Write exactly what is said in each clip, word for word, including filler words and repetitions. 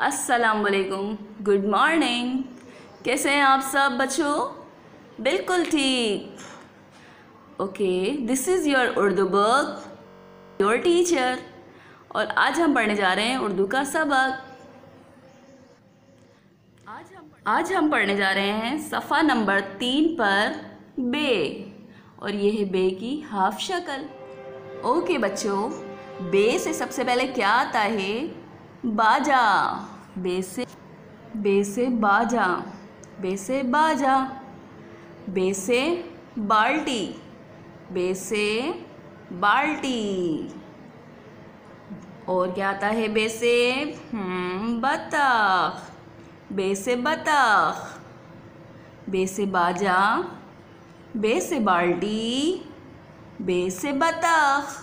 अस्सलाम वालेकुम, good morning. कैसे हैं आप सब बच्चों? बिल्कुल ठीक। Okay, this is your Urdu book, your teacher. और आज हम पढ़ने जा रहे हैं उर्दू का सबक। आज हम आज हम पढ़ने जा रहे हैं सफ़ा नंबर तीन पर बे, और ये है बे की हाफ शक्ल। ओके बच्चों, बे से सबसे पहले क्या आता है? बाजा। बे से बे से बाजा, बे से बाजा। बे से बाल्टी, बे से बाल्टी। और क्या आता है बे से? हम्म बतख, बे से बतख। बे से बाजा, बे से बाल्टी, बे से बतख।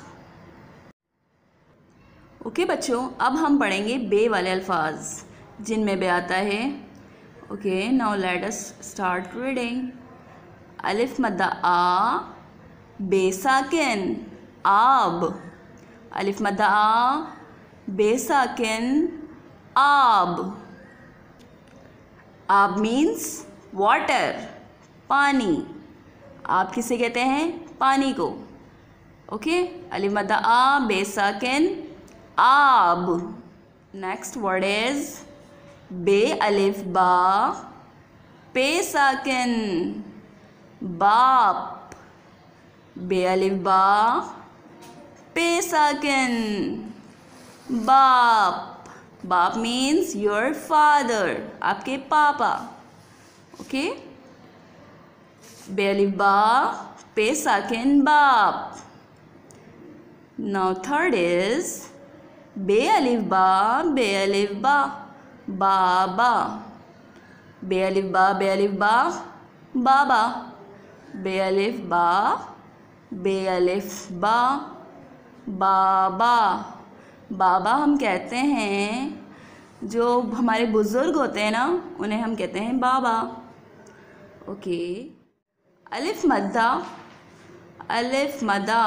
ओके okay, बच्चों, अब हम पढ़ेंगे बे वाले अल्फाज जिनमें बे आता है। Okay, now let us start reading. अलिफ मद्दा आ, बे साकिन आब। अलिफ मद्दा आ, बे साकिन आब। आब मीन्स वाटर, पानी। आप किसे कहते हैं? पानी को। ओके, अलिफ मद्दा आ, बे साकिन आब। नेक्स्ट वर्ड इज बे अलिफ बा, पे साकिन बाप। बे अलिफ बा, पे साकिन बाप। बाप मीन्स योर फादर, आपके पापा। ओके, बे अलिफ बा, पे साकिन बाप। नाउ थर्ड इज बे अलिफ बा, बे अलिफ बा, बाबा। बे अलिफ बा, बे अलिफ बा, बाबा। बे अलिफ बा, बे अलिफ बा, बाबा। बाबा हम कहते हैं जो हमारे बुज़ुर्ग होते हैं ना, उन्हें हम कहते हैं बाबा। ओके, अलिफ मद्दा, अलिफ मद्दा।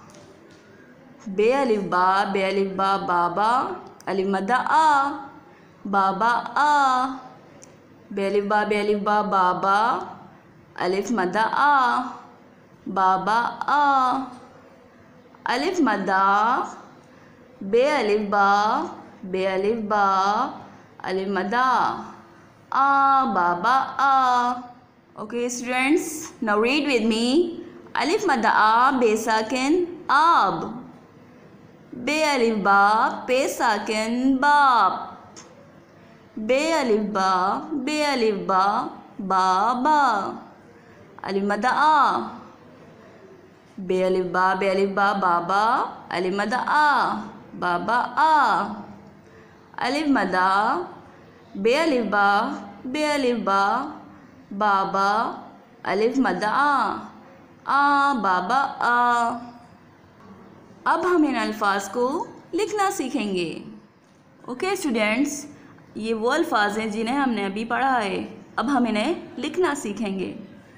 बे अलिफ बा, बे अलिफ बा, बाबा। अलिफ मद्दा आ, बाबा आ। बे अलिफ बा, बे अलिफ बा, बाबा। अलिफ मद्दा आ, बाबा आ। अलिफ मद्दा, बे अलिफ बा, बे अलिफ बा। अलिफ मद्दा आ, बाबा आ। Okay students, now read with me. अलिफ मद्दा आ, बे साकिन आब। बे अलिफ बा, पे साकिन बाप। बे अलिफ बा, बे अलिफ बा, बाबा। अलिफ मद्दा आ, बे अलिफ बा, बे अलिफ बा, बाबा। अलिफ मद्दा आ, बाबा आ। अलिफ मद्दा, बे अलिफ बा, बे अलिफ बा, बाबा। अलिफ मद्दा आ, आ, बाबा आ। अब हम इन अल्फाज को लिखना सीखेंगे। ओके स्टूडेंट्स, ये वो अल्फाज हैं जिन्हें हमने अभी पढ़ा है। अब हम इन्हें लिखना सीखेंगे।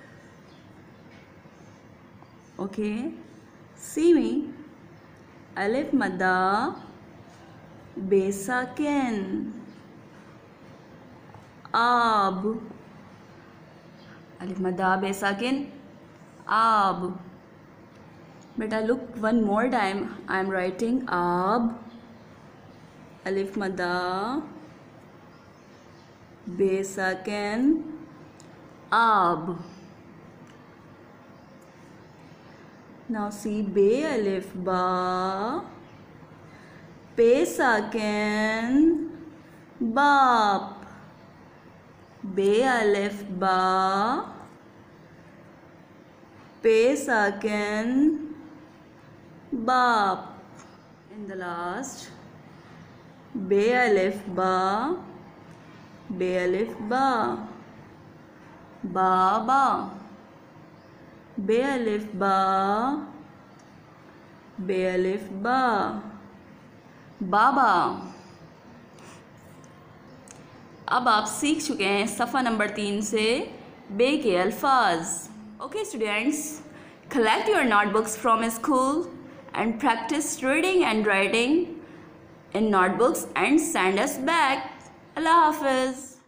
ओके, सी में अलिफ मद्दा, बे साकिन आब। अलिफ मद्दा, बे साकिन आब। बेटा look one more time, I am writing ab, alif madda, be sakin ab. Now see be alif ba, pe sakin bap. Be alif ba, pe sakin बाप। In the last, बे अलिफ बा, बे अलिफ बा, बाबा। बे अलिफ बा, बे अलिफ बा, बाबा। अब आप सीख चुके हैं सफ़ा नंबर तीन से बे के अल्फाज। Okay students, collect your notebooks from school and practice reading and writing in notebooks and send us back. अल्लाह हाफिज़।